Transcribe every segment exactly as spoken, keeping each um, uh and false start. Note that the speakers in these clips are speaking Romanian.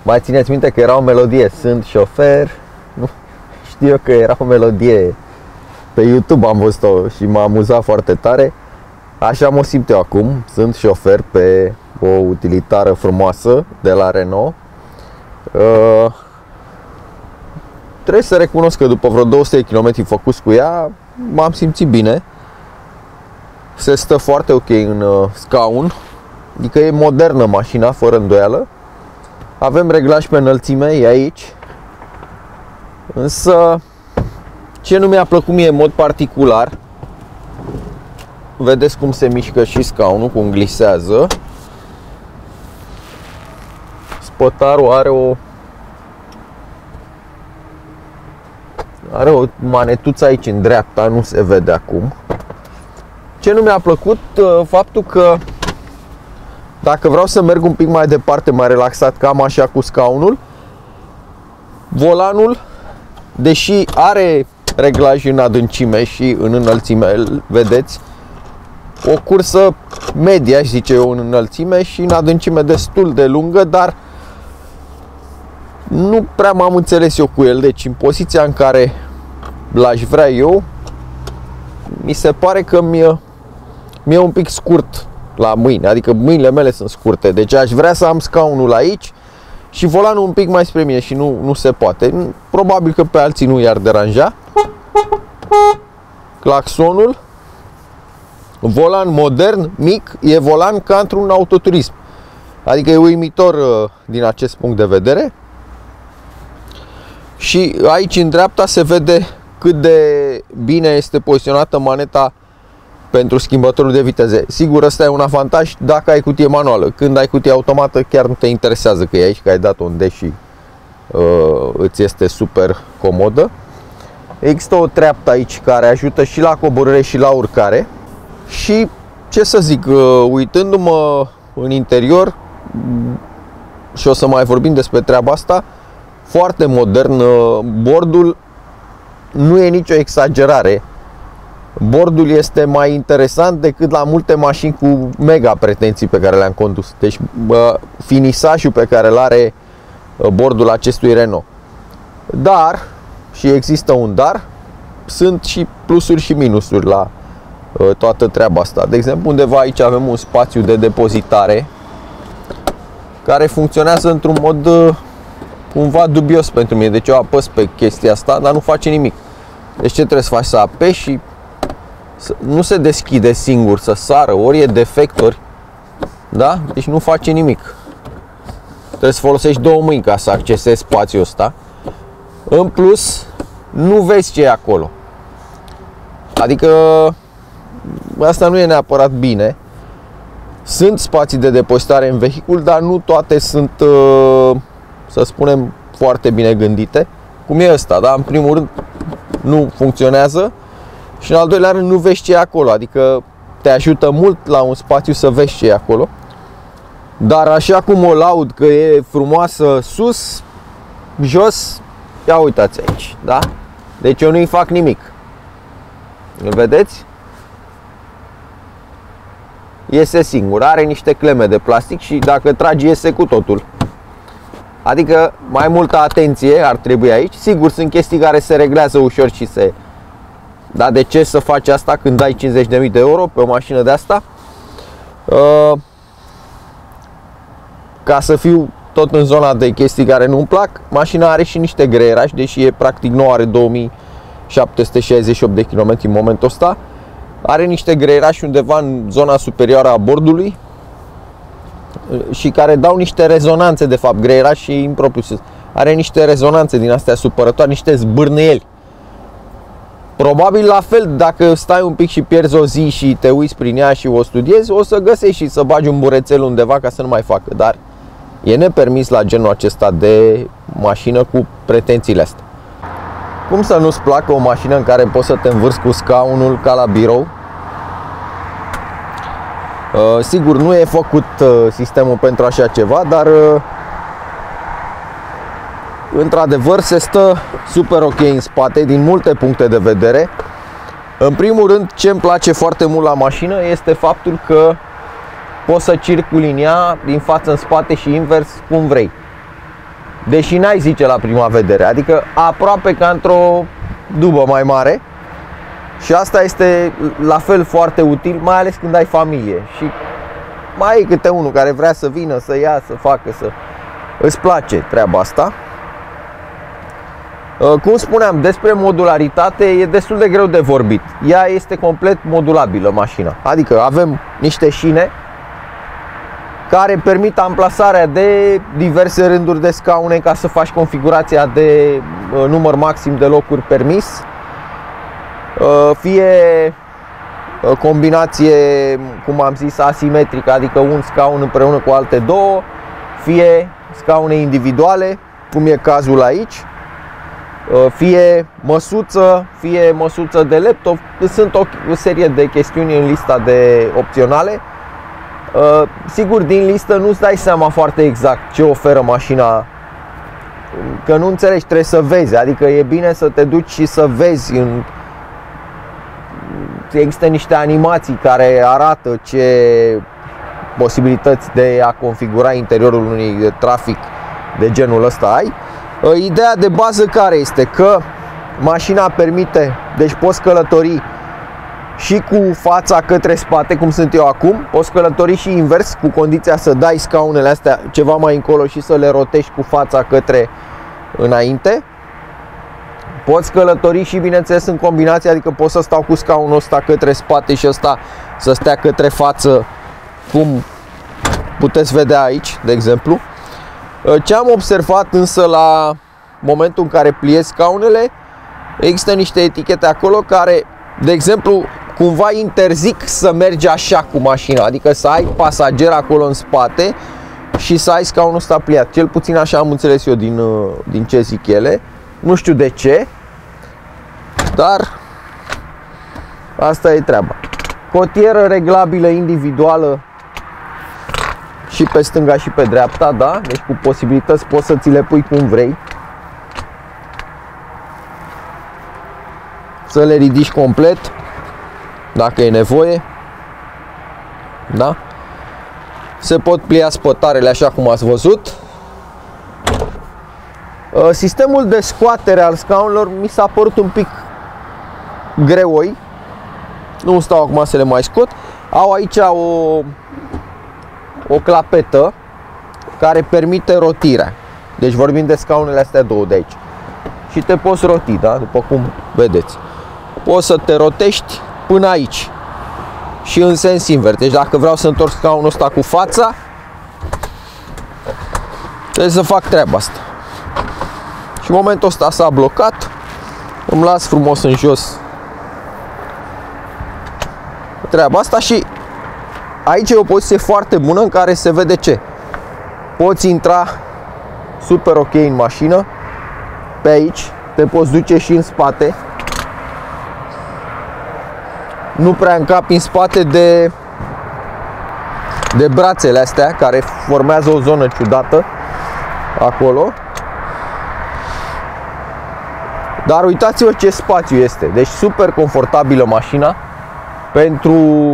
Mai țineți minte că era o melodie, sunt șofer? Nu știu eu că era o melodie. Pe YouTube am văzut-o și m-a amuzat foarte tare. Așa mă simt eu acum, sunt șofer pe o utilitară frumoasă de la Renault. uh, Trebuie să recunosc că după vreo două sute de kilometri făcuți cu ea, m-am simțit bine. Se stă foarte ok în uh, scaun. Adică e modernă mașina, fără îndoială. Avem reglaj pe înălțime, e aici. Însă ce nu mi-a plăcut mie în mod particular, vedeți cum se mișcă și scaunul, cum glisează. Spătarul are o Are o manetuță aici în dreapta, nu se vede acum. Ce nu mi-a plăcut, faptul că dacă vreau să merg un pic mai departe, mai relaxat, cam așa cu scaunul, volanul, deși are reglaj în adâncime și în înălțime, vedeți, o cursă medie, aș zice eu, în înălțime și în adâncime destul de lungă, dar nu prea m-am înțeles eu cu el. Deci în poziția în care l-aș vrea eu, mi se pare că mi-e mi-e un pic scurt la mâini, adică mâinile mele sunt scurte. Deci aș vrea să am scaunul aici și volanul un pic mai spre mine și nu, nu se poate. Probabil că pe alții nu i-ar deranja. Claxonul, volan modern, mic, e volan ca într-un autoturism. Adică e uimitor din acest punct de vedere. Și aici în dreapta se vede cât de bine este poziționată maneta pentru schimbătorul de viteze. Sigur, ăsta e un avantaj dacă ai cutie manuală. Când ai cutie automată, chiar nu te interesează că e aici, că ai dat unde și uh, îți este super comodă. Există o treaptă aici care ajută și la coborâre și la urcare. Și ce să zic, uh, uitându-mă în interior, și o să mai vorbim despre treaba asta, foarte modern. Bordul nu e nicio exagerare. Bordul este mai interesant decât la multe mașini cu mega pretenții pe care le-am condus. Deci bă, finisajul pe care îl are bordul acestui Renault. Dar, și există un dar, sunt și plusuri și minusuri la toată treaba asta. De exemplu, undeva aici avem un spațiu de depozitare care funcționează într-un mod cumva dubios pentru mine. Deci eu apăs pe chestia asta, dar nu face nimic. Deci ce trebuie să faci? Să apeși și nu se deschide singur, să sară, ori e defect, ori... Da? Deci nu face nimic. Trebuie să folosești două mâini ca să accesezi spațiul ăsta. În plus, nu vezi ce e acolo. Adică asta nu e neapărat bine. Sunt spații de depozitare în vehicul, dar nu toate sunt, să spunem, foarte bine gândite. Cum e ăsta, da? În primul rând nu funcționează și în al doilea rând nu vezi ce e acolo. Adică te ajută mult la un spațiu să vezi ce e acolo. Dar așa cum o laud că e frumoasă sus, jos, ia uitați aici, da? Deci eu nu-i fac nimic. Îl vedeți? Iese singur, are niște cleme de plastic și dacă tragi iese cu totul. Adică mai multă atenție ar trebui aici. Sigur, sunt chestii care se reglează ușor și se... Dar de ce să faci asta când dai cincizeci de mii de euro pe o mașină de asta? Uh, ca să fiu tot în zona de chestii care nu-mi plac, mașina are și niște greierași, deși e practic nouă, are două mii șapte sute șaizeci și opt de kilometri în momentul ăsta. Are niște greierași undeva în zona superioară a bordului și care dau niște rezonanțe, de fapt, greierași și impropriu. Are niște rezonanțe din astea supărătoare, niște zbârneieli. Probabil la fel, dacă stai un pic și pierzi o zi și te uiți prin ea și o studiezi, o să găsești și să bagi un burețel undeva ca să nu mai facă. Dar e nepermis la genul acesta de mașină cu pretențiile astea. Cum să nu-ți placă o mașină în care poți să te învârți cu scaunul ca la birou? Uh, sigur, nu e făcut uh, sistemul pentru așa ceva, dar uh, într-adevăr se stă super ok în spate din multe puncte de vedere. În primul rând, ce îmi place foarte mult la mașină este faptul că poți să circuli în ea din față în spate și invers cum vrei. deși n-ai zice la prima vedere, adică aproape ca într-o dubă mai mare. Și asta este la fel foarte util, mai ales când ai familie și mai e câte unul care vrea să vină, să ia, să facă, să îți place treaba asta. Cum spuneam, despre modularitate e destul de greu de vorbit. Ea este complet modulabilă, mașina. Adică avem niște șine care permit amplasarea de diverse rânduri de scaune ca să faci configurația de număr maxim de locuri permis. Fie combinație, cum am zis, asimetrică, adică un scaun împreună cu alte două, fie scaune individuale, cum e cazul aici, fie măsuță, fie măsuță de laptop. Sunt o serie de chestiuni în lista de opționale. Sigur, din listă nu-ți dai seama foarte exact ce oferă mașina, că nu înțelegi, trebuie să vezi, adică e bine să te duci și să vezi în există niște animații care arată ce posibilități de a configura interiorul unui trafic de genul ăsta ai. Ideea de bază care este? Că mașina permite, deci poți călători și cu fața către spate, cum sunt eu acum, poți călători și invers, cu condiția să dai scaunele astea ceva mai încolo și să le rotești cu fața către înainte. Poți călători și, bineînțeles, în combinație, adică pot să stau cu scaunul ăsta către spate și ăsta să stea către față, cum puteți vedea aici, de exemplu. Ce am observat însă la momentul în care pliez scaunele, există niște etichete acolo care, de exemplu, cumva interzic să mergi așa cu mașina, adică să ai pasager acolo în spate și să ai scaunul ăsta pliat. Cel puțin așa am înțeles eu din, din ce zic ele. Nu știu de ce, dar asta e treaba. Cotieră reglabilă individuală și pe stânga și pe dreapta, da? Deci cu posibilități poți să ți le pui cum vrei. Să le ridici complet dacă e nevoie. Da? Se pot plia spătarele așa cum ați văzut. Sistemul de scoatere al scaunelor mi s-a părut un pic greoi. Nu stau acum să le mai scot. Au aici o, o clapetă care permite rotirea. Deci vorbim de scaunele astea două de aici. Și te poți roti, da? După cum vedeți. Poți să te rotești până aici și în sens invers. Deci dacă vreau să întorc scaunul ăsta cu fața, trebuie să fac treaba asta. Și în momentul ăsta s-a blocat. Îmi las frumos în jos treaba asta și aici e o poziție foarte bună în care se vede ce. Poți intra super ok în mașină. Pe aici te poți duce și în spate. Nu prea încapi în spate de de brațele astea care formează o zonă ciudată acolo. Dar uitați-vă ce spațiu este. Deci super confortabilă mașina pentru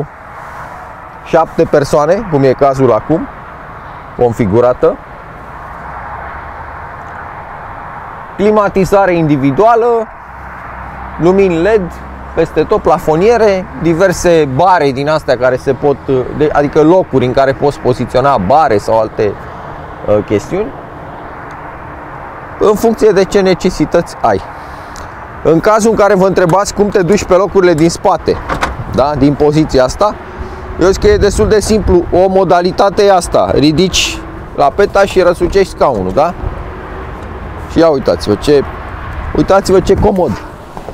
șapte persoane, cum e cazul acum, configurată. Climatizare individuală, lumini L E D peste tot, plafoniere, diverse bare din astea care se pot, adică locuri în care poți poziționa bare sau alte uh, chestiuni în funcție de ce necesități ai. În cazul în care vă întrebați cum te duci pe locurile din spate, da, din poziția asta, eu zic că e destul de simplu. O modalitate e asta: ridici lapeta și răsucești scaunul, da? Și ia uitați-vă ce uitați-vă ce comod.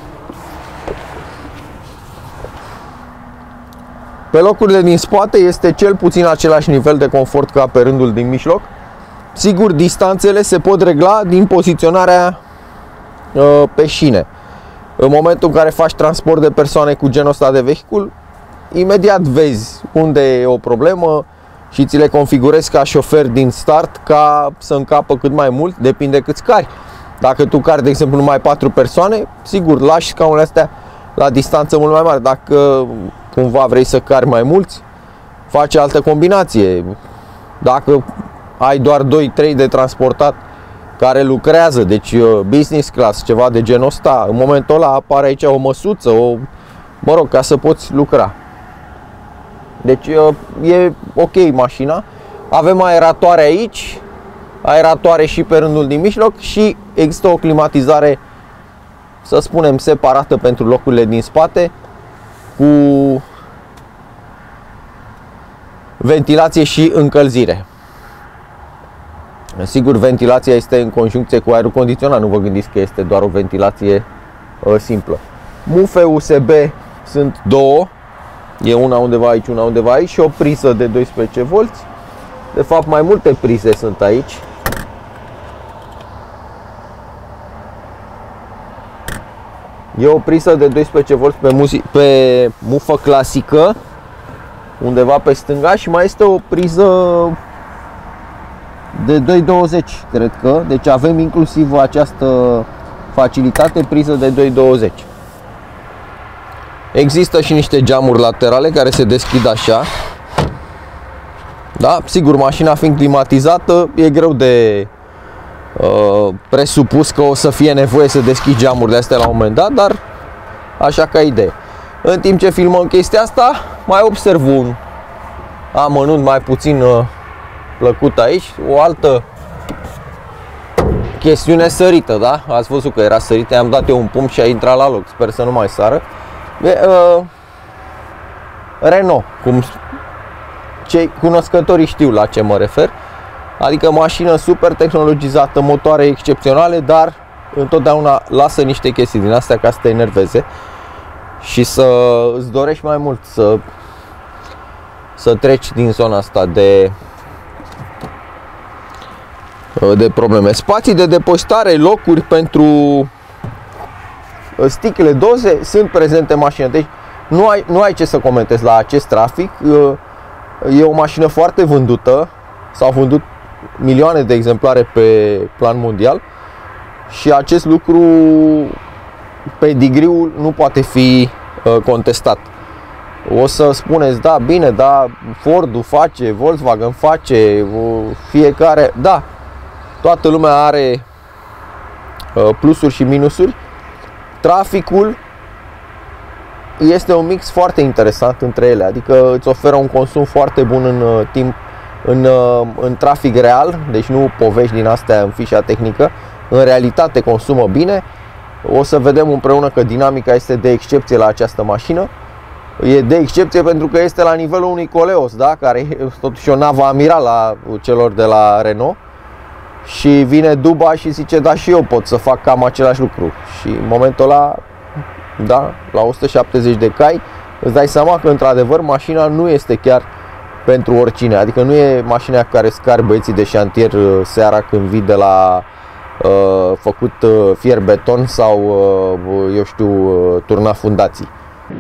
Pe locurile din spate este cel puțin același nivel de confort ca pe rândul din mijloc. Sigur, distanțele se pot regla din poziționarea uh, pe șine. În momentul în care faci transport de persoane cu genul ăsta de vehicul, imediat vezi unde e o problemă și ți le configurezi ca șofer din start ca să încapă cât mai mult, depinde câți cari. Dacă tu cari, de exemplu, numai patru persoane, sigur, lași scaunele astea la distanță mult mai mare. Dacă cumva vrei să cari mai mulți, faci altă combinație. Dacă ai doar doi trei de transportat, care lucrează, deci business class, ceva de genul ăsta, în momentul ăla apare aici o măsuță, o, mă rog, ca să poți lucra. Deci e ok mașina. Avem aeratoare aici, aeratoare și pe rândul din mijloc și există o climatizare, să spunem, separată pentru locurile din spate, cu ventilație și încălzire. Sigur, ventilația este în conjuncție cu aerul condiționat, nu vă gândiți că este doar o ventilație uh, simplă. Mufe U S B sunt două, e una undeva aici, una undeva aici și o priză de doisprezece volți. De fapt, mai multe prize sunt aici. E o priză de doisprezece volți pe, muzi- pe mufă clasică, undeva pe stânga, și mai este o priză de doi douăzeci, cred că. Deci avem inclusiv această facilitate, priză de doi douăzeci. Există și niște geamuri laterale care se deschid așa. Da, sigur, mașina fiind climatizată, e greu de uh, presupus că o să fie nevoie să deschizi geamuri de astea la un moment dat, dar așa ca idee. În timp ce filmăm chestia asta, mai observ un amănunt mai puțin uh, plăcut aici, o altă chestiune sărită, da? Ați văzut că era sărită, i-am dat eu un pumn și a intrat la loc, sper să nu mai sară. E, uh, Renault, cum cei cunoscătorii știu la ce mă refer, adică mașină super tehnologizată, motoare excepționale, dar întotdeauna lasă niște chestii din astea ca să te enerveze și să îți dorești mai mult să, să treci din zona asta de de probleme. Spații de depozitare, locuri pentru sticle, doze sunt prezente în mașină. Deci nu ai, nu ai ce să comentezi la acest trafic. E o mașină foarte vândută. S-au vândut milioane de exemplare pe plan mondial și acest lucru, pedigriul nu poate fi contestat. O să spuneți, da, bine, da, Ford-ul face, Volkswagen face, fiecare, da, toată lumea are plusuri și minusuri. Traficul este un mix foarte interesant între ele, adică îți oferă un consum foarte bun în timp, în, în trafic real, deci nu povești din astea în fișa tehnică, în realitate consumă bine. O să vedem împreună că dinamica este de excepție la această mașină. E de excepție pentru că este la nivelul unui Koleos, da? Care e totuși o navă amirală a celor de la Renault. Și vine Duba și zice, da, și eu pot să fac cam același lucru. Și în momentul ăla, da, la o sută șaptezeci de cai, îți dai seama că într-adevăr mașina nu este chiar pentru oricine. Adică nu e mașina cu care scari băieții de șantier seara când vii de la uh, făcut uh, fier beton sau, uh, eu știu, uh, turna fundații.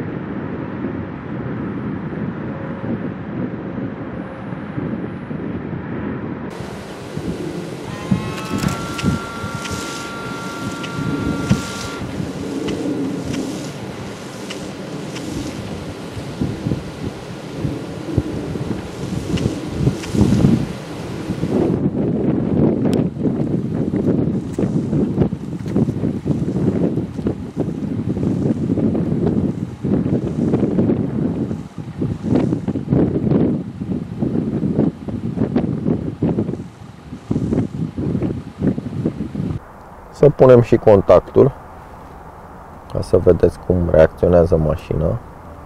Să punem și contactul ca să vedeți cum reacționează mașina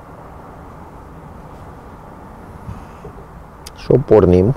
și o pornim.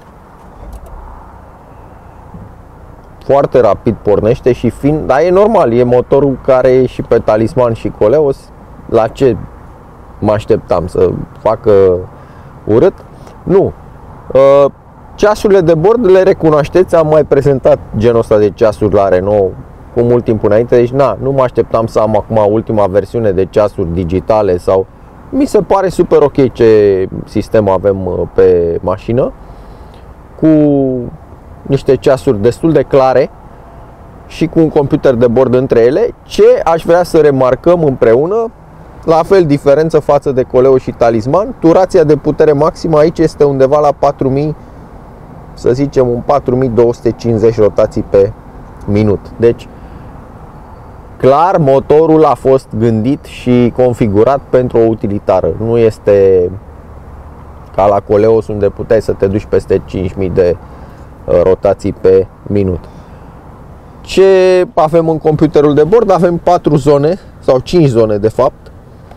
Foarte rapid pornește și fiind, dar e normal, e motorul care e și pe Talisman și Koleos. La ce mă așteptam? Să facă urât? Nu. Ceasurile de bord le recunoașteți, am mai prezentat genul ăsta de ceasuri la Renault cu mult timp înainte, deci na, nu mă așteptam să am acum ultima versiune de ceasuri digitale sau... Mi se pare super ok ce sistem avem pe mașină, cu niște ceasuri destul de clare și cu un computer de bord între ele. Ce aș vrea să remarcăm împreună, la fel diferență față de Koleos și Talisman, turația de putere maximă aici este undeva la patru mii, să zicem un patru mii două sute cincizeci rotații pe minut. Deci clar motorul a fost gândit și configurat pentru o utilitară. Nu este ca la Coleos, unde puteai să te duci peste cinci mii de rotații pe minut. Ce avem în computerul de bord? Avem patru zone sau cinci zone de fapt.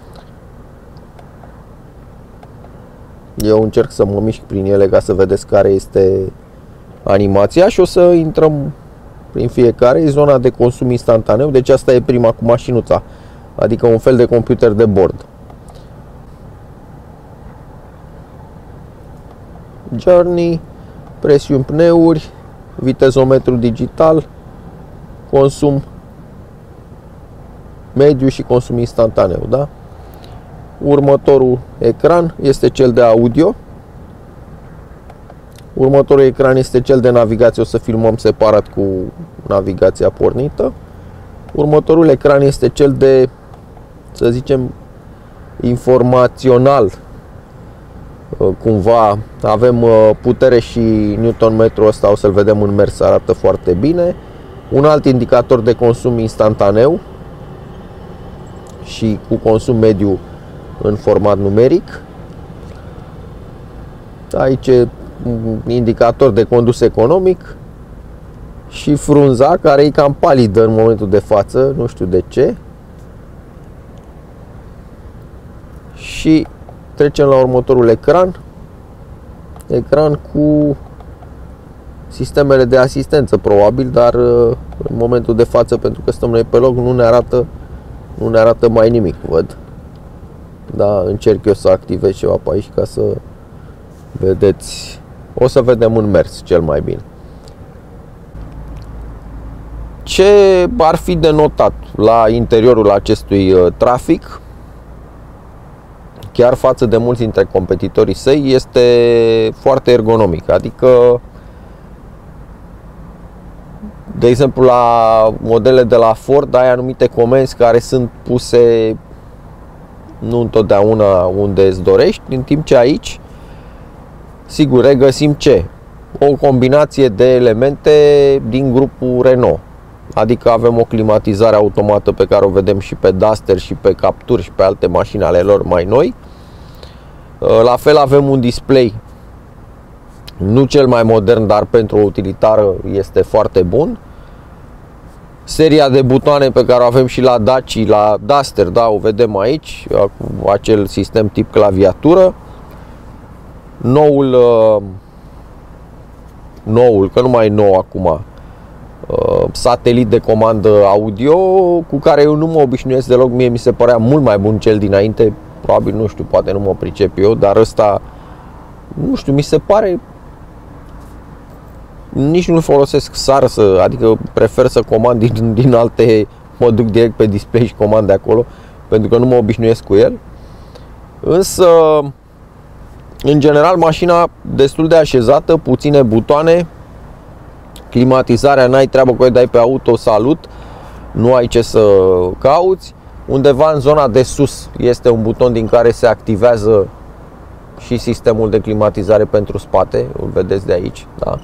Eu încerc să mă mișc prin ele ca să vedeți care este animația și o să intrăm prin fiecare. E zona de consum instantaneu, deci asta e prima cu mașinuța, adică un fel de computer de bord. Journey, presiuni pneuri, vitezometru digital, consum mediu și consum instantaneu, da? Următorul ecran este cel de audio. Următorul ecran este cel de navigație, o să filmăm separat cu navigația pornită. Următorul ecran este cel de, să zicem, informațional. Cumva avem putere și newton-metru, ăsta o să-l vedem în mers, arată foarte bine. Un alt indicator de consum instantaneu și cu consum mediu în format numeric. Aici indicator de condus economic și frunza, care e cam palidă în momentul de față, nu știu de ce. Și trecem la următorul ecran. Ecran cu sistemele de asistență probabil, dar în momentul de față, pentru că stăm noi pe loc, nu ne arată, nu ne arată mai nimic, văd. Da, încerc eu să activez ceva pe aici ca să vedeți. O să vedem în mers cel mai bine. Ce ar fi de notat la interiorul acestui trafic, chiar față de mulți dintre competitorii săi, este foarte ergonomic. Adică, de exemplu, la modele de la Ford ai anumite comenzi care sunt puse nu întotdeauna unde îți dorești, în timp ce aici, sigur, regăsim ce? O combinație de elemente din grupul Renault. Adică avem o climatizare automată pe care o vedem și pe Duster și pe Captur și pe alte mașini ale lor mai noi. La fel avem un display, nu cel mai modern, dar pentru o utilitară este foarte bun. Seria de butoane pe care o avem și la Daci, la Duster, da, o vedem aici, acel sistem tip claviatură. Noul, noul, că nu mai e nou acum, satelit de comandă audio, cu care eu nu mă obișnuiesc deloc. Mie mi se părea mult mai bun cel dinainte. Probabil, nu știu, poate nu mă pricep eu, dar ăsta, nu știu, mi se pare, nici nu folosesc SAR, să, adică prefer să comand din, din alte, mă duc direct pe display și comand de acolo, pentru că nu mă obișnuiesc cu el. Însă, în general, mașina destul de așezată, puține butoane, climatizarea, n-ai treabă cu ea, dai pe auto, salut, nu ai ce să cauți. Undeva în zona de sus este un buton din care se activează și sistemul de climatizare pentru spate, îl vedeți de aici, da?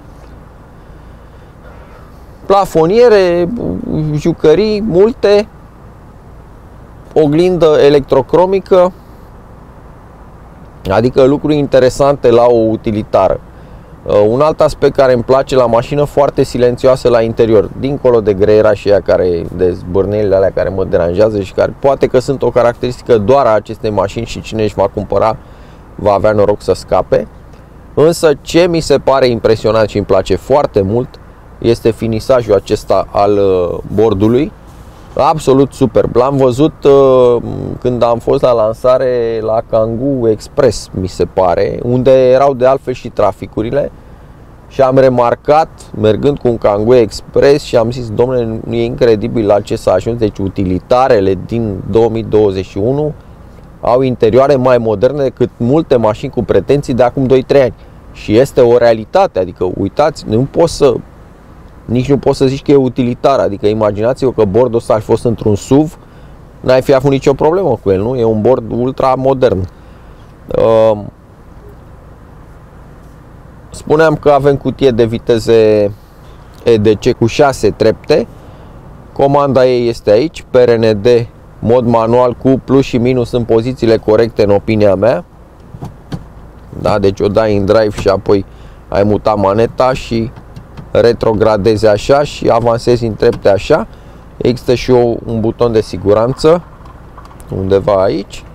Plafoniere, jucării multe, oglindă electrocromică, adică lucruri interesante la o utilitară. Un alt aspect care îmi place la mașină, foarte silențioasă la interior, dincolo de greierașii aia care, de zbârnelile alea care mă deranjează și care poate că sunt o caracteristică doar a acestei mașini și cine își va cumpăra va avea noroc să scape. Însă ce mi se pare impresionant și îmi place foarte mult este finisajul acesta al bordului. Absolut superb. L-am văzut când am fost la lansare la Kangoo Express, mi se pare, unde erau de altfel și traficurile, și am remarcat, mergând cu un Kangoo Express, și am zis, domnule, e incredibil la ce s-a ajuns. Deci utilitarele din două mii douăzeci și unu au interioare mai moderne decât multe mașini cu pretenții de acum doi trei ani. Și este o realitate, adică uitați, nu poți să Nici nu poți să zici că e utilitar. Adică imaginați-vă că bordul ăsta ar fi fost într-un S U V, n-ai fi avut nicio problemă cu el, nu? E un bord ultra modern. Spuneam că avem cutie de viteze E D C cu șase trepte. Comanda ei este aici, P R N D, mod manual cu plus și minus în pozițiile corecte în opinia mea. Da, deci o dai în drive și apoi ai mutat maneta și retrogradezi așa și avansezi în trepte așa. Există și o, un buton de siguranță undeva aici.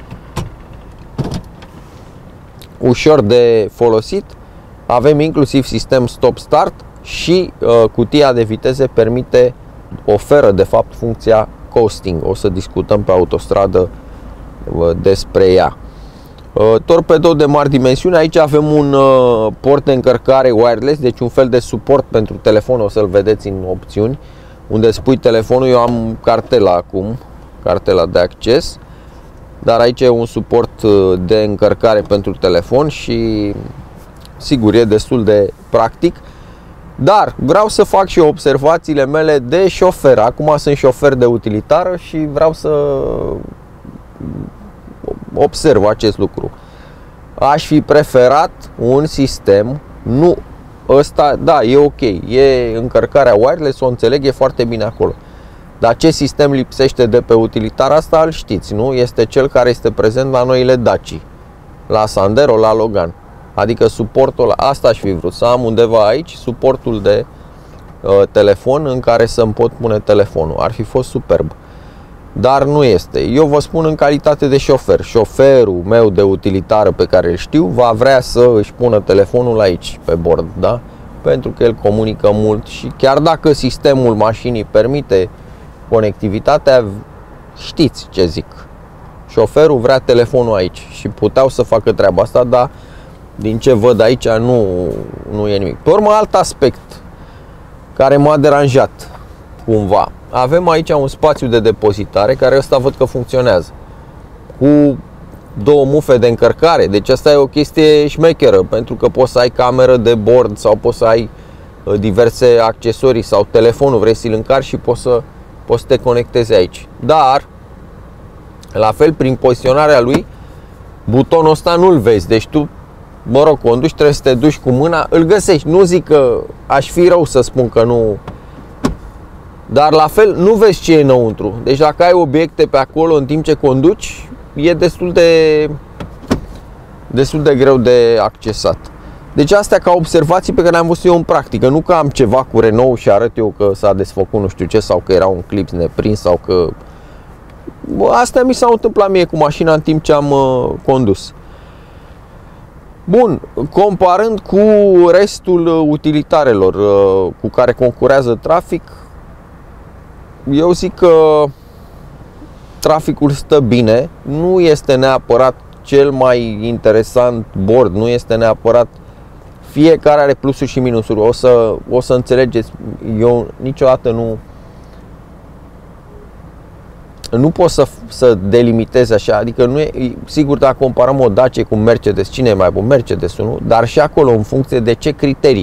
Ușor de folosit. Avem inclusiv sistem stop-start și uh, cutia de viteze permite, oferă de fapt funcția coasting. O să discutăm pe autostradă uh, despre ea. Uh, torpedou de mari dimensiuni. Aici avem un uh, port de încărcare wireless, deci un fel de suport pentru telefon, o să-l vedeți în opțiuni, unde spui telefonul. Eu am cartela acum, cartela de acces, dar aici e un suport de încărcare pentru telefon și sigur e destul de practic. Dar vreau să fac și observațiile mele de șofer. Acum sunt șofer de utilitară și vreau să observ acest lucru. Aș fi preferat un sistem, nu ăsta, da, e ok, e încărcarea wireless, o înțeleg, e foarte bine acolo. Dar ce sistem lipsește de pe utilitar asta, îl știți, nu? Este cel care este prezent la noile Daci, la Sandero, la Logan. Adică suportul, asta aș fi vrut, să am undeva aici suportul de uh, telefon în care să-mi pot pune telefonul. Ar fi fost superb. Dar nu este. Eu vă spun în calitate de șofer. Șoferul meu de utilitară pe care îl știu va vrea să își pună telefonul aici, pe bord, da? Pentru că el comunică mult și chiar dacă sistemul mașinii permite conectivitatea, știți ce zic. Șoferul vrea telefonul aici și puteau să facă treaba asta, dar din ce văd aici nu, nu e nimic. Pe urmă, alt aspect care m-a deranjat cumva. Avem aici un spațiu de depozitare care ăsta văd că funcționează cu două mufe de încărcare. Deci asta e o chestie șmecheră, pentru că poți să ai cameră de bord sau poți să ai diverse accesorii sau telefonul vrei să-l încarci și poți să, poți să te conectezi aici. Dar la fel, prin poziționarea lui, butonul ăsta nu-l vezi. Deci tu, mă rog, conduci, trebuie să te duci cu mâna, îl găsești. Nu zic că aș fi rău să spun că nu, dar la fel nu vezi ce e înăuntru. Deci dacă ai obiecte pe acolo în timp ce conduci, e destul de destul de greu de accesat. Deci astea ca observații pe care le-am văzut eu în practică. Nu că am ceva cu Renault și arăt eu că s-a desfăcut nu știu ce, sau că era un clip neprins, sau că... Astea mi s-au întâmplat mie cu mașina în timp ce am uh, condus. Bun, comparând cu restul utilitarelor uh, cu care concurează Trafic, eu zic că Traficul stă bine. Nu este neapărat cel mai interesant bord, nu este neapărat, fiecare are plusuri și minusuri. O să, o să înțelegeți, eu niciodată nu nu pot să, să delimitez așa, adică nu e, sigur, dacă comparăm o Dacia cu Mercedes, cine e mai bun? Mercedes-ul, nu? Dar și acolo, în funcție de ce criterii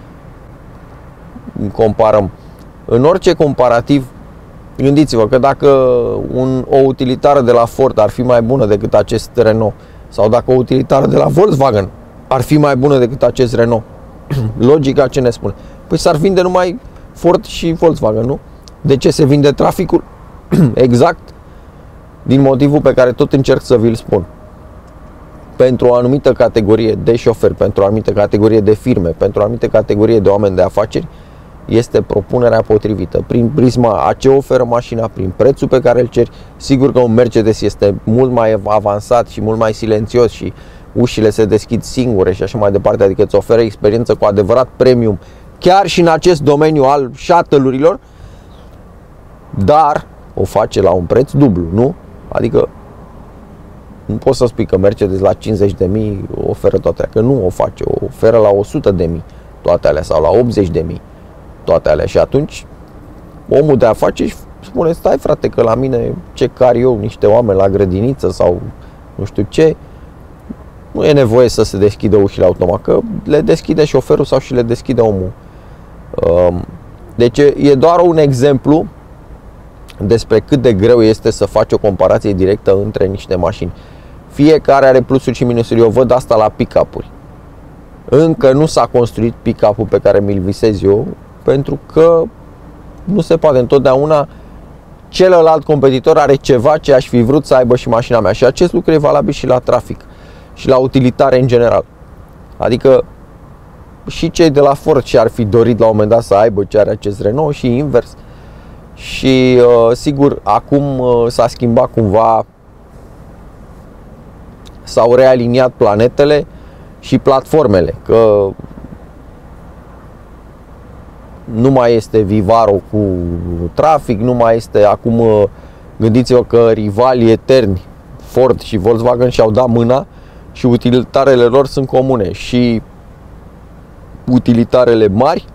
comparăm. În orice comparativ, gândiți-vă că dacă un, o utilitară de la Ford ar fi mai bună decât acest Renault, sau dacă o utilitară de la Volkswagen ar fi mai bună decât acest Renault, logica ce ne spune? Păi s-ar vinde numai Ford și Volkswagen, nu? De ce se vinde Traficul? Exact din motivul pe care tot încerc să vi-l spun. Pentru o anumită categorie de șoferi, pentru o anumită categorie de firme, pentru o anumită categorie de oameni de afaceri, este propunerea potrivită. Prin prisma a ce oferă mașina, prin prețul pe care îl ceri. Sigur că un Mercedes este mult mai avansat și mult mai silențios și ușile se deschid singure și așa mai departe, adică îți oferă experiență cu adevărat premium, chiar și în acest domeniu al shuttle-urilor, dar o face la un preț dublu, nu? Adică nu poți să spui că Mercedes la cincizeci de mii oferă toate alea, că nu o face, o oferă la o sută de mii toate alea sau la optzeci de mii toate alea. Și atunci omul de afaceri spune: stai frate, că la mine ce car eu niște oameni la grădiniță sau nu știu ce, nu e nevoie să se deschidă ușile automat, că le deschide șoferul sau și le deschide omul. Deci e doar un exemplu despre cât de greu este să faci o comparație directă între niște mașini. Fiecare are plusuri și minusuri. Eu văd asta la pick-up-uri. Încă nu s-a construit pick-up-ul pe care mi-l visez eu, pentru că nu se poate întotdeauna. Celălalt competitor are ceva ce aș fi vrut să aibă și mașina mea. Și acest lucru e valabil și la trafic și la utilitare în general. Adică și cei de la Ford și-ar fi dorit la un moment dat să aibă ce are acest Renault și invers. Și sigur, acum s-a schimbat cumva, s-au realiniat planetele și platformele, că nu mai este Vivaro cu trafic, nu mai este acum, gândiți-vă că rivalii eterni Ford și Volkswagen și-au dat mâna și utilitarele lor sunt comune, și utilitarele mari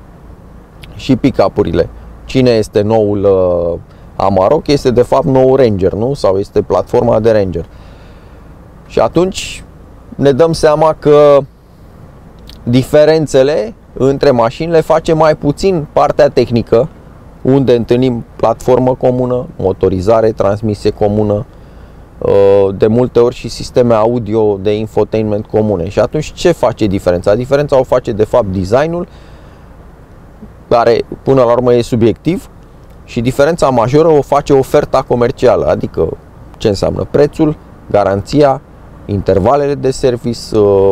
și pick-up-urile. Cine este noul uh, Amarok? Este de fapt noul Ranger, nu? Sau este platforma de Ranger. Și atunci ne dăm seama că diferențele între mașini le face mai puțin partea tehnică, unde întâlnim platformă comună, motorizare, transmisie comună, de multe ori și sisteme audio de infotainment comune. Și atunci ce face diferența? Diferența o face de fapt designul, care până la urmă e subiectiv, și diferența majoră o face oferta comercială, adică ce înseamnă prețul, garanția, intervalele de service,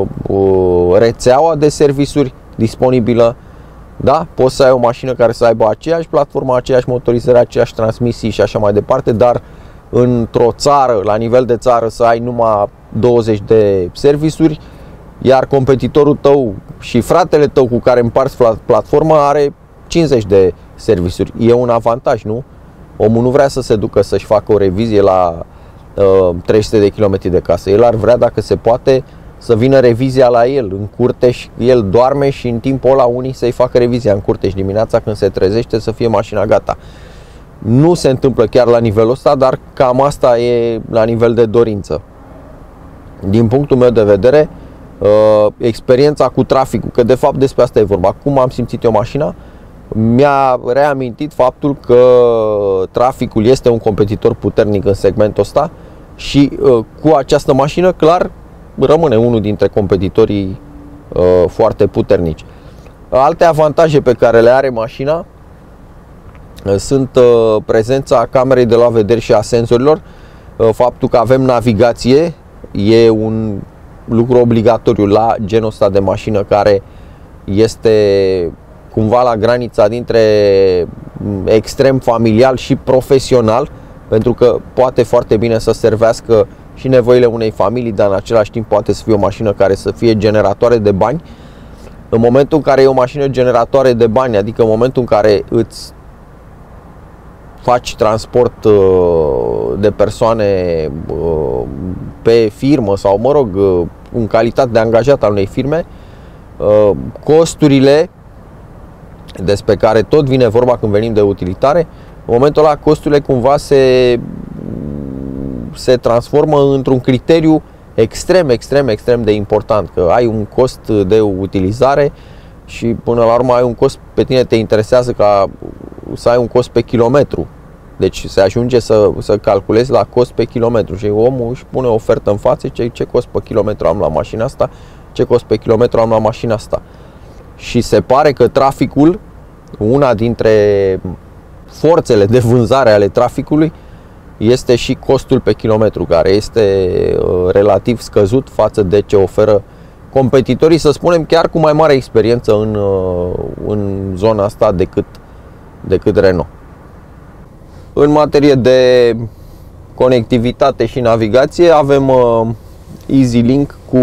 rețeaua de servisuri disponibilă. Da? Poți să ai o mașină care să aibă aceeași platformă, aceeași motorizare, aceeași transmisii și așa mai departe, dar într-o țară, la nivel de țară, să ai numai douăzeci de servisuri, iar competitorul tău și fratele tău cu care împarți platforma are cincizeci de servisuri. E un avantaj, nu? Omul nu vrea să se ducă să-și facă o revizie la uh, trei sute de kilometri de casă. El ar vrea, dacă se poate, să vină revizia la el în curte și el doarme și în timpul ăla unii să-i facă revizia în curte și dimineața când se trezește să fie mașina gata. Nu se întâmplă chiar la nivelul ăsta, dar cam asta e la nivel de dorință. Din punctul meu de vedere, experiența cu traficul, că de fapt despre asta e vorba, cum am simțit eu mașina, mi-a reamintit faptul că traficul este un competitor puternic în segmentul ăsta și cu această mașină clar rămâne unul dintre competitorii foarte puternici. Alte avantaje pe care le are mașina sunt prezența camerei de luat vederi și a senzorilor, faptul că avem navigație, e un lucru obligatoriu la genul ăsta de mașină care este cumva la granița dintre extrem familial și profesional, pentru că poate foarte bine să servească și nevoile unei familii, dar în același timp poate să fie o mașină care să fie generatoare de bani. În momentul în care e o mașină generatoare de bani, adică în momentul în care îți faci transport de persoane pe firmă sau, mă rog, în calitate de angajat al unei firme, costurile despre care tot vine vorba când venim de utilitare, în momentul ăla costurile cumva se, se transformă într-un criteriu extrem, extrem, extrem de important, că ai un cost de utilizare și până la urmă ai un cost, pe tine te interesează ca să ai un cost pe kilometru. Deci se ajunge să, să calculezi la cost pe kilometru și omul își pune o ofertă în față, ce, ce cost pe kilometru am la mașina asta, ce cost pe kilometru am la mașina asta. Și se pare că traficul, una dintre forțele de vânzare ale traficului, este și costul pe kilometru, care este relativ scăzut față de ce oferă competitorii, să spunem, chiar cu mai mare experiență în, în zona asta decât, decât Renault. În materie de conectivitate și navigație avem uh, EasyLink cu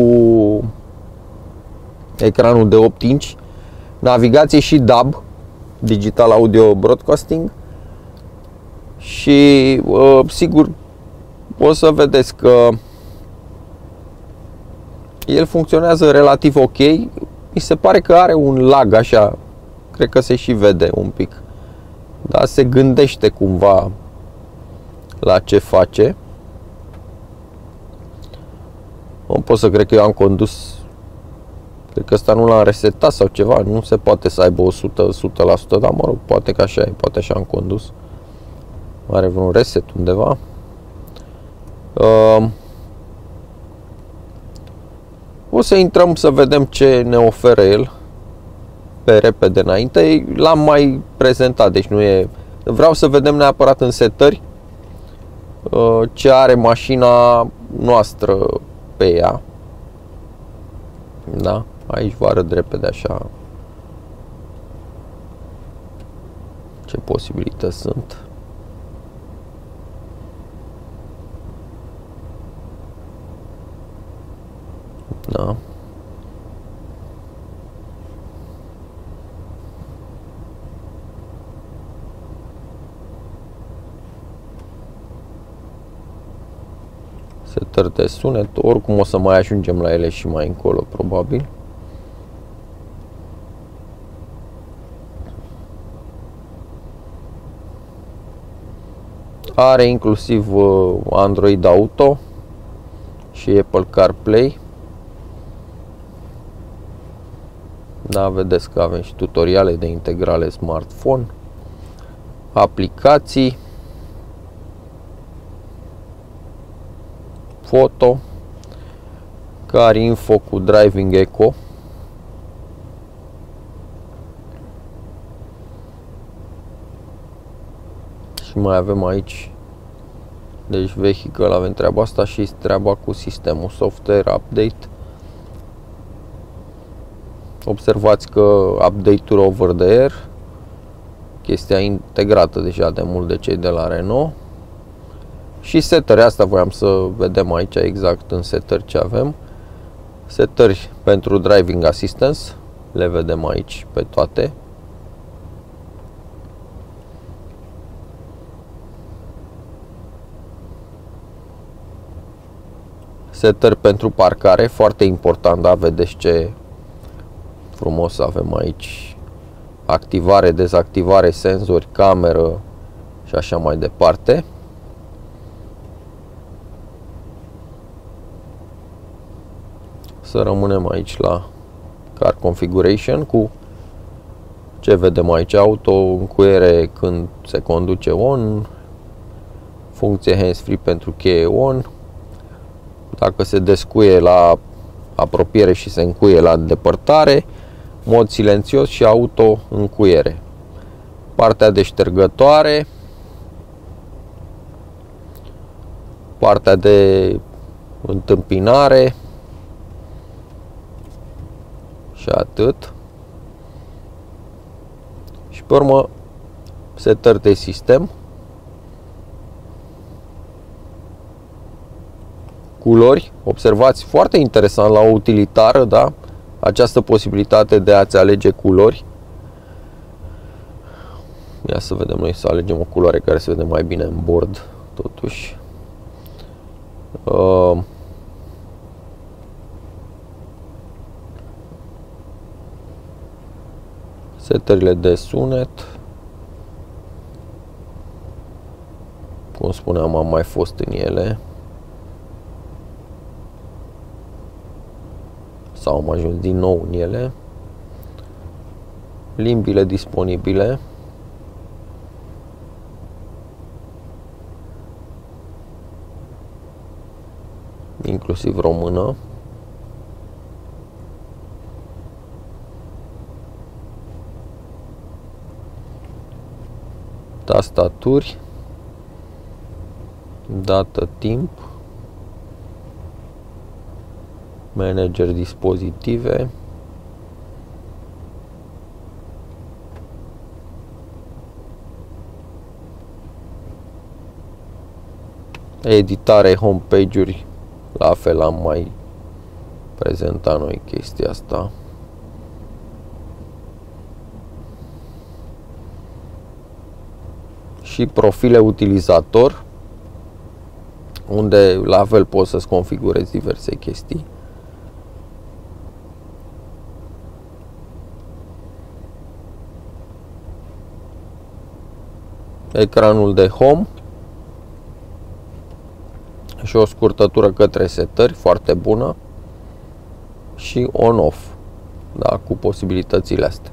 ecranul de opt inch, navigație și D A B, Digital Audio Broadcasting, și uh, sigur o să vedeți că el funcționează relativ ok. Mi se pare că are un lag așa, cred că se și vede un pic. Da, se gândește cumva la ce face. Nu pot să cred că eu am condus. Cred că ăsta nu l-am resetat sau ceva. Nu se poate să aibă o sută la sută, dar mă rog, poate că așa e. Poate așa am condus. Are vreun reset undeva. Uh, o să intrăm să vedem ce ne oferă el. pe repede înainte, l-am mai prezentat, deci nu e... Vreau să vedem neapărat în setări ce are mașina noastră pe ea. Da? Aici vă arăt repede așa ce posibilități sunt. Da. Setări de sunet, oricum o să mai ajungem la ele și mai încolo, probabil. Are inclusiv Android Auto și Apple CarPlay. Da, vedeți că avem și tutoriale de integrale smartphone, aplicații, foto, Car Info cu Driving Echo. Și mai avem aici, deci vehicle, avem treaba asta și treaba cu sistemul software update. Observați că update-uri over the air, chestia integrată deja de mult de cei de la Renault. Și setări, asta voiam să vedem aici exact în setări ce avem. Setări pentru driving assistance, le vedem aici pe toate. Setări pentru parcare, foarte important, da, vedeți ce frumos avem aici. Activare, dezactivare, senzori, cameră și așa mai departe. Să rămânem aici la Car Configuration cu ce vedem aici: auto, încuiere când se conduce on, funcție hands-free pentru cheie on, dacă se descuie la apropiere și se încuie la îndepărtare, mod silențios și auto încuiere. Partea de ștergătoare, partea de întâmpinare și atât. Și pe urmă setări de sistem, culori. Observați, foarte interesant la o utilitară, da? Această posibilitate de a-ți alege culori. Ia să vedem noi să alegem o culoare care se vede mai bine în bord, totuși. Uh, setările de sunet. Cum spuneam, am mai fost în ele. Sau am ajuns din nou în ele. Limbile disponibile. Inclusiv română. Tastaturi. Dată timp. Manager dispozitive. Editare homepage-uri, la fel am mai prezentat noi chestia asta. Și profile utilizator, unde la fel poți să-ți configurezi diverse chestii. Ecranul de home și o scurtătură către setări, foarte bună, și on-off, da, cu posibilitățile astea.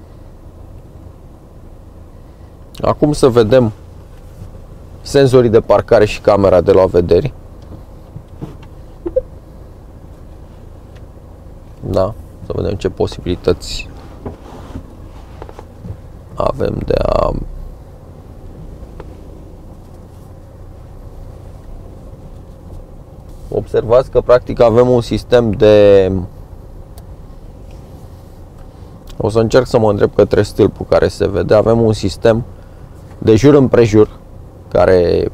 Acum să vedem senzorii de parcare și camera de la vederi. Da, să vedem ce posibilități avem de a observați că practic avem un sistem de, o să încerc să mă îndrept către stâlpul care se vede, avem un sistem de jur împrejur care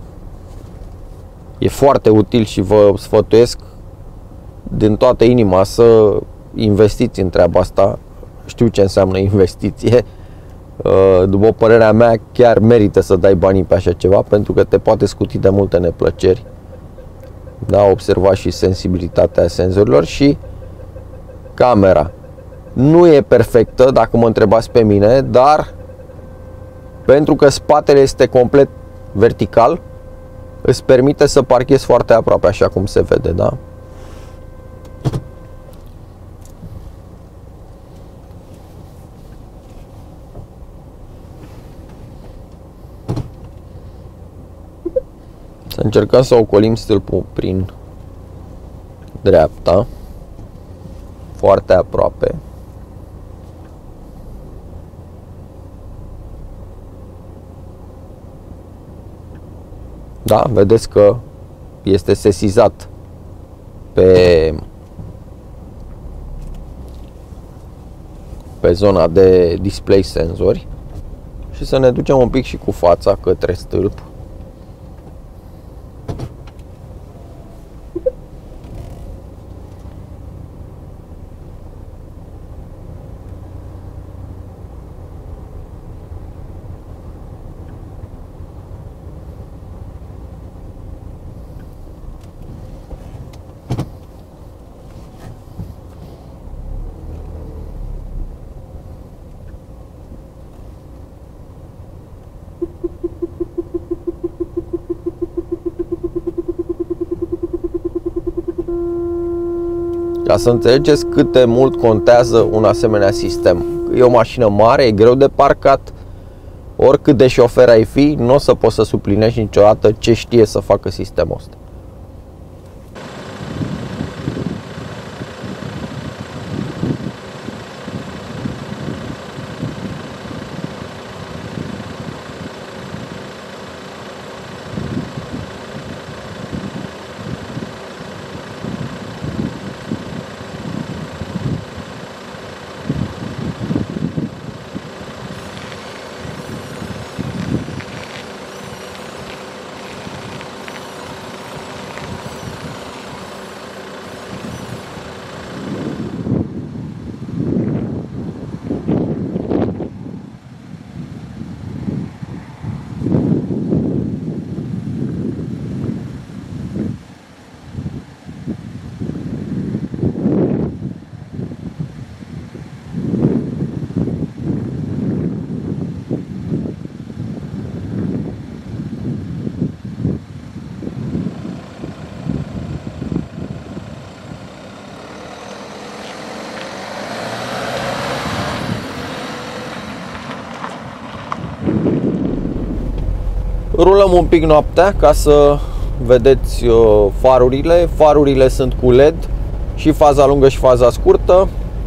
e foarte util și vă sfătuiesc din toată inima să investiți în treaba asta. Știu ce înseamnă investiție. După părerea mea, chiar merită să dai banii pe așa ceva, pentru că te poate scuti de multe neplăceri. Da, observa și sensibilitatea senzorilor. Și camera nu e perfectă, dacă mă întrebați pe mine, dar pentru că spatele este complet vertical, îți permite să parchezi foarte aproape, așa cum se vede, da? Să încercăm să ocolim stâlpul prin dreapta, foarte aproape. Da, vedeți că este sesizat pe, pe zona de display senzori. Și să ne ducem un pic și cu fața către stâlp. Ca să înțelegeți cât de mult contează un asemenea sistem. E o mașină mare, e greu de parcat, oricât de șofer ai fi, nu o să poți să suplinești niciodată ce știe să facă sistemul ăsta. Rulăm un pic noaptea ca să vedeți farurile. Farurile sunt cu L E D și faza lungă și faza scurtă.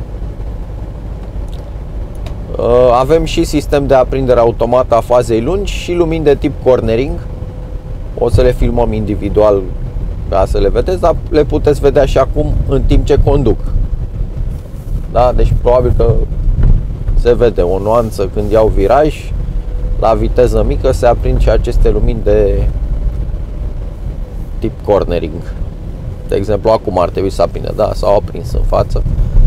Avem și sistem de aprindere automată a fazei lungi și lumini de tip cornering. O să le filmăm individual ca să le vedeți, dar le puteți vedea și acum în timp ce conduc. Da? Deci probabil că se vede o nuanță când iau viraj. La viteză mică se aprind și aceste lumini de tip cornering. De exemplu, acum ar trebui să aprindă, da, s-au aprins în față.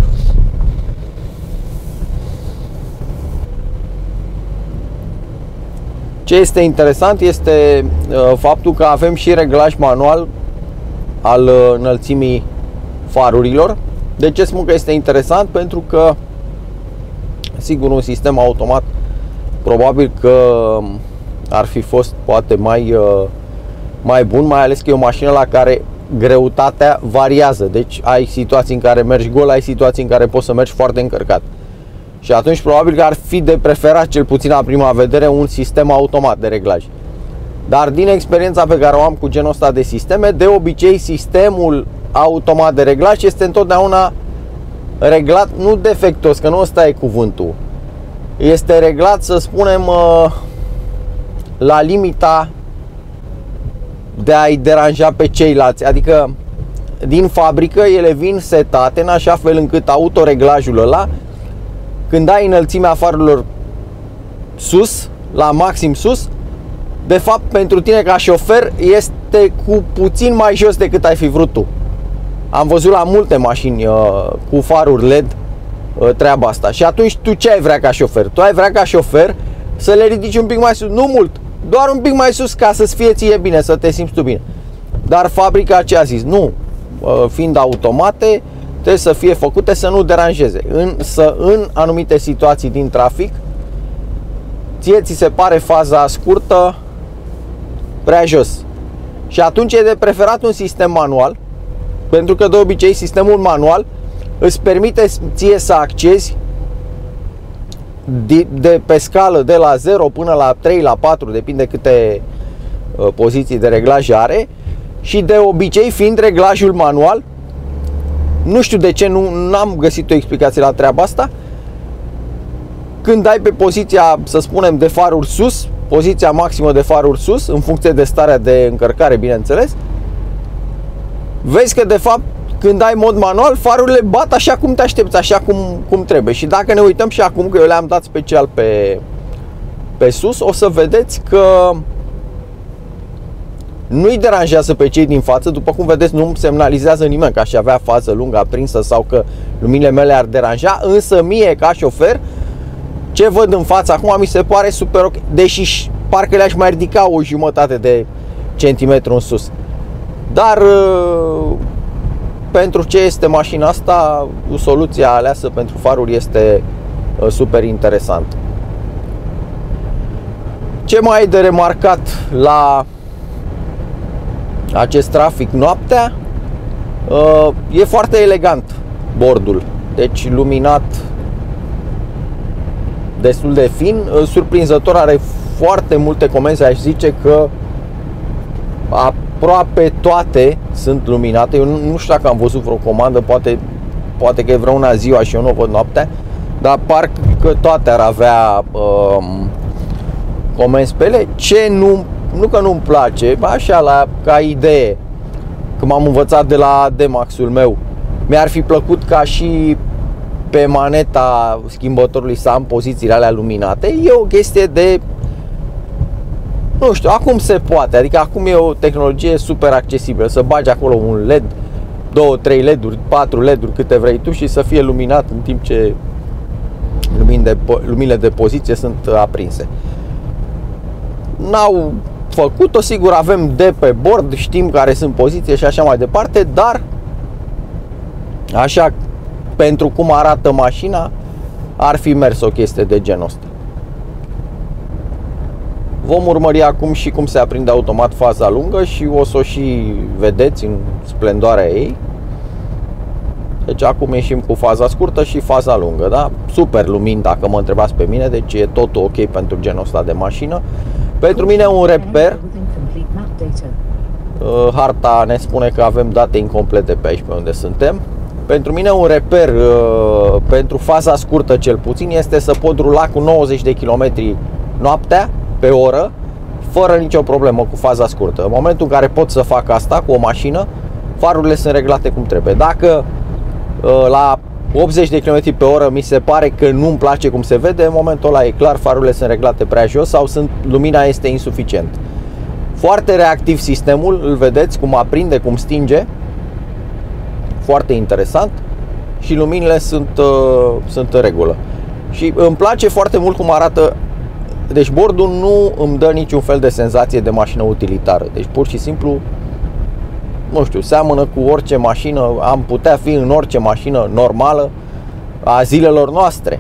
Ce este interesant este uh, faptul că avem și reglaj manual al uh, înălțimii farurilor. De ce spun că este interesant? Pentru că, sigur, un sistem automat probabil că ar fi fost poate mai, uh, mai bun, mai ales că e o mașină la care greutatea variază. Deci ai situații în care mergi gol, ai situații în care poți să mergi foarte încărcat. Și atunci probabil că ar fi de preferat, cel puțin la prima vedere, un sistem automat de reglaj. Dar din experiența pe care o am cu genul ăsta de sisteme, de obicei sistemul automat de reglaj este întotdeauna reglat, nu defectos, că nu ăsta e cuvântul, este reglat, să spunem, la limita de a-i deranja pe ceilalți. Adică din fabrică ele vin setate în așa fel încât autoreglajul ăla, când ai înălțimea farurilor sus, la maxim sus, de fapt pentru tine ca șofer este cu puțin mai jos decât ai fi vrut tu. Am văzut la multe mașini uh, cu faruri L E D uh, treaba asta. Și atunci tu ce ai vrea ca șofer? Tu ai vrea ca șofer să le ridici un pic mai sus, nu mult, doar un pic mai sus, ca să-ți fie ție bine, să te simți tu bine. Dar fabrica ce a zis? Nu, uh, fiind automate, trebuie să fie făcute să nu deranjeze. Însă în anumite situații din trafic, ție ți se pare faza scurtă prea jos. Și atunci e de preferat un sistem manual, pentru că de obicei sistemul manual îți permite ție să accezi de, de pe scală de la zero până la trei, la patru, depinde câte uh, poziții de reglaj are. Și de obicei, fiind reglajul manual, nu știu de ce, nu am găsit o explicație la treaba asta, când ai pe poziția, să spunem, de faruri sus, poziția maximă de faruri sus, în funcție de starea de încărcare, bineînțeles, vezi că de fapt când ai mod manual, farurile bat așa cum te aștepți, așa cum, cum trebuie. Și dacă ne uităm și acum, că eu le-am dat special pe, pe sus, o să vedeți că nu-i deranjează pe cei din față. După cum vedeți, nu semnalizează nimeni că aș avea fază lungă aprinsă sau că luminile mele ar deranja. Însă mie, ca șofer, ce văd în față acum mi se pare super ok, deși parcă le-aș mai ridica o jumătate de centimetru în sus. Dar pentru ce este mașina asta, soluția aleasă pentru faruri este super interesant. Ce mai e de remarcat la acest trafic noaptea? E foarte elegant bordul, deci luminat destul de fin, surprinzător, are foarte multe comenzi, aș zice că aproape toate sunt luminate. Eu nu, nu știu dacă am văzut vreo comandă, poate, poate că e vreuna ziua și eu nu o văd noaptea, dar parcă toate ar avea um, comenzi pe ele. Ce nu, nu că nu-mi place, așa la, ca idee, că m-am învățat de la D-Max-ul meu, mi-ar fi plăcut ca și pe maneta schimbătorului să am pozițiile alea luminate. E o chestie de, nu știu, acum se poate, adică acum e o tehnologie super accesibilă, să bagi acolo un L E D, două, trei L E D-uri, patru L E D-uri, câte vrei tu, și să fie luminat în timp ce luminile de, luminile de poziție sunt aprinse. N-au făcut-o, sigur, avem de pe bord, știm care sunt poziții și așa mai departe, dar așa, pentru cum arată mașina, ar fi mers o chestie de genul ăsta. Vom urmări acum și cum se aprinde automat faza lungă și o să o și vedeți în splendoarea ei. Deci acum ieșim cu faza scurtă și faza lungă, da? Super lumini, dacă mă întrebați pe mine, deci e totul ok pentru genul ăsta de mașină. Pentru mine un reper, harta ne spune că avem date incomplete pe aici, pe unde suntem. Pentru mine un reper pentru faza scurtă cel puțin este să pot rula cu nouăzeci de kilometri noaptea pe oră fără nicio problemă cu faza scurtă. În momentul în care pot să fac asta cu o mașină, farurile sunt reglate cum trebuie. Dacă la optzeci de kilometri pe oră mi se pare că nu-mi place cum se vede, în momentul ăla e clar, farurile sunt reglate prea jos sau sunt, lumina este insuficient. Foarte reactiv sistemul, îl vedeți cum aprinde, cum stinge. Foarte interesant. Și luminile sunt, uh, sunt în regulă. Și îmi place foarte mult cum arată. Deci bordul nu îmi dă niciun fel de senzație de mașină utilitară. Deci pur și simplu, nu știu, seamănă cu orice mașină. Am putea fi în orice mașină normală a zilelor noastre.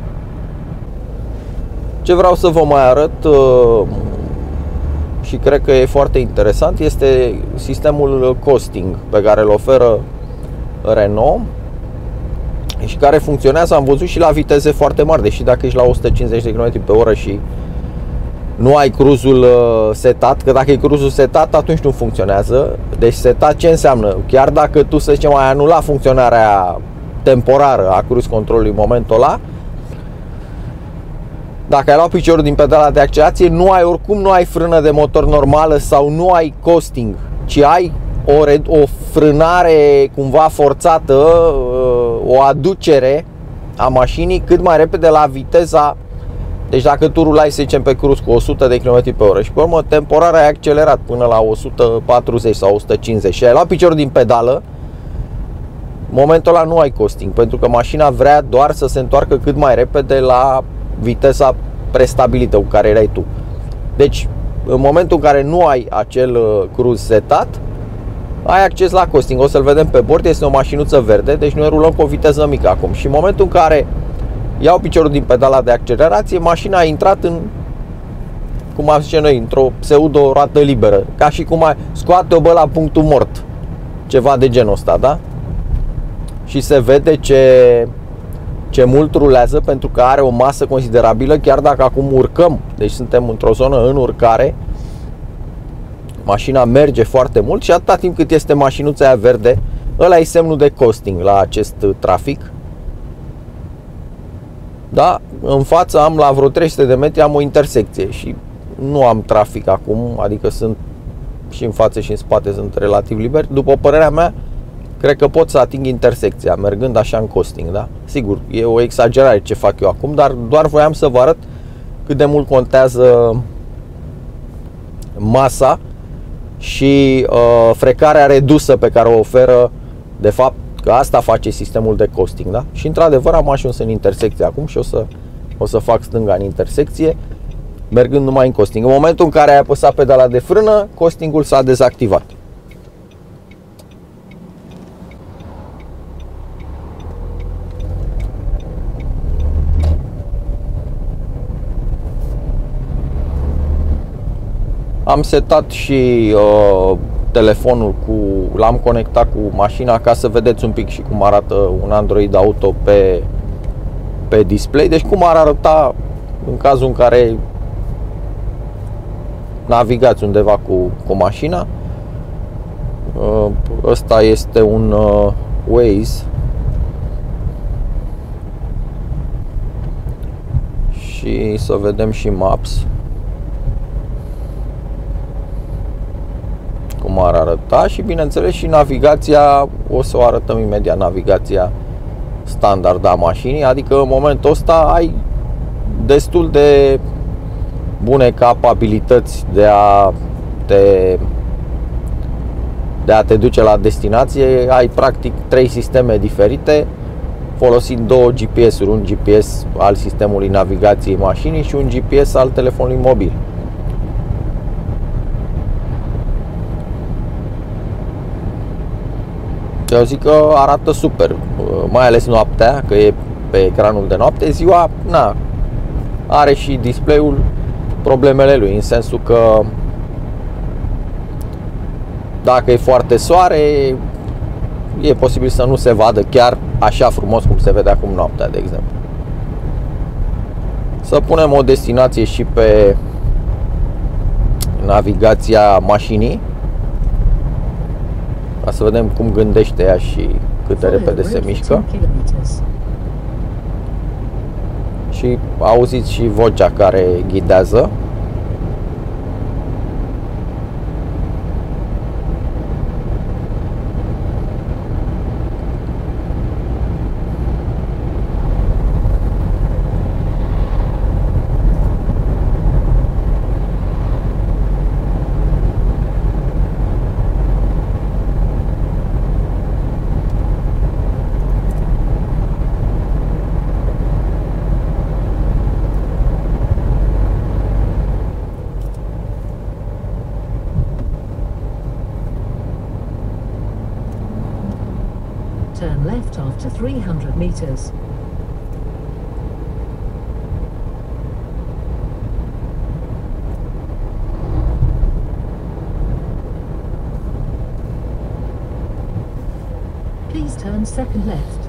Ce vreau să vă mai arăt uh, și cred că e foarte interesant este sistemul costing pe care îl oferă Renault și care funcționează, am văzut, și la viteze foarte mari. Deși dacă ești la o sută cincizeci de kilometri pe oră și nu ai cruzul setat, că dacă e cruzul setat, atunci nu funcționează. Deci setat ce înseamnă? Chiar dacă tu, să zicem, ai anulat funcționarea temporară a cruise controlului în momentul ăla, dacă ai luat piciorul din pedala de accelerație, nu ai, oricum nu ai frână de motor normală sau nu ai coasting, ci ai o, o frânare cumva forțată, o aducere a mașinii cât mai repede la viteza. Deci dacă tu rulai, să zicem, pe cruz cu o sută de kilometri pe oră și pe urmă temporar ai accelerat până la o sută patruzeci sau o sută cincizeci și ai luat piciorul din pedală, în momentul ăla nu ai coasting, pentru că mașina vrea doar să se întoarcă cât mai repede la viteza prestabilită cu care erai tu. Deci în momentul în care nu ai acel cruise setat, ai acces la coasting. O să-l vedem pe bord, este o mașinuță verde, deci noi rulăm cu o viteză mică acum. Și în momentul în care iau piciorul din pedala de accelerație, mașina a intrat în, cum am zice noi, într-o pseudo-roată liberă, ca și cum ai scoate-o bă la punctul mort, ceva de genul ăsta, da? Și se vede ce, ce mult rulează, pentru că are o masă considerabilă, chiar dacă acum urcăm, deci suntem într-o zonă în urcare, mașina merge foarte mult și atâta timp cât este mașinuța aia verde, ăla e semnul de coasting la acest trafic. Da? În față am, la vreo trei sute de metri, am o intersecție și nu am trafic acum, adică sunt și în față și în spate sunt relativ liberi. După părerea mea, cred că pot să ating intersecția mergând așa în coasting, da? Sigur, e o exagerare ce fac eu acum, dar doar voiam să vă arăt cât de mult contează masa și uh, frecarea redusă pe care o oferă, de fapt, că asta face sistemul de coasting, da? Și într-adevăr am ajuns în intersecție acum și o să, o să fac stânga în intersecție, mergând numai în coasting. În momentul în care ai apăsat pedala de frână, coastingul s-a dezactivat. Am setat și uh, telefonul cu, l-am conectat cu mașina ca să vedeți un pic și cum arată un Android Auto pe, pe display. Deci cum ar arăta în cazul în care navigați undeva cu, cu mașina. Uh, ăsta este un uh, Waze și să vedem și Maps cum ar arăta și bineînțeles și navigația, o să o arătăm imediat, navigația standard a mașinii, adică în momentul ăsta ai destul de bune capabilități de a te de a te duce la destinație. Ai practic trei sisteme diferite, folosind două G P S-uri, un G P S al sistemului navigației mașinii și un G P S al telefonului mobil. Eu zic că arată super, mai ales noaptea, că e pe ecranul de noapte. Ziua, na, are și display-ul problemele lui, în sensul că dacă e foarte soare, e posibil să nu se vadă chiar așa frumos cum se vede acum noaptea, de exemplu. Să punem o destinație și pe navigația mașinii, ca să vedem cum gândește ea și cât de repede se mișcă. Și auziți și vocea care ghidează. Turn left after three hundred meters. Please turn second left.